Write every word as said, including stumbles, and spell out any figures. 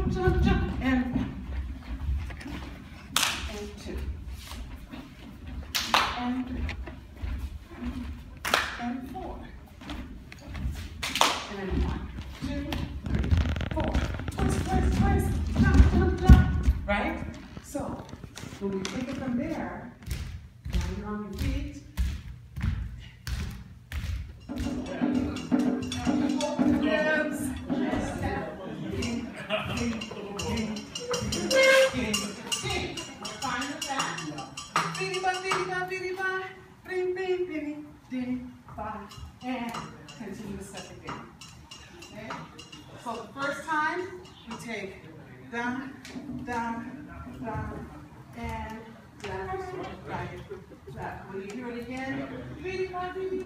jump, jump, jump, and one, and two, and three, and four, and one, two, three, four. Twist, twist, twist, jump, jump, jump. Right? So when we take it from there, now you're on your feet. And continue to step again. Okay? So the first time we take down, down, down, and down, right, left. When you do it again,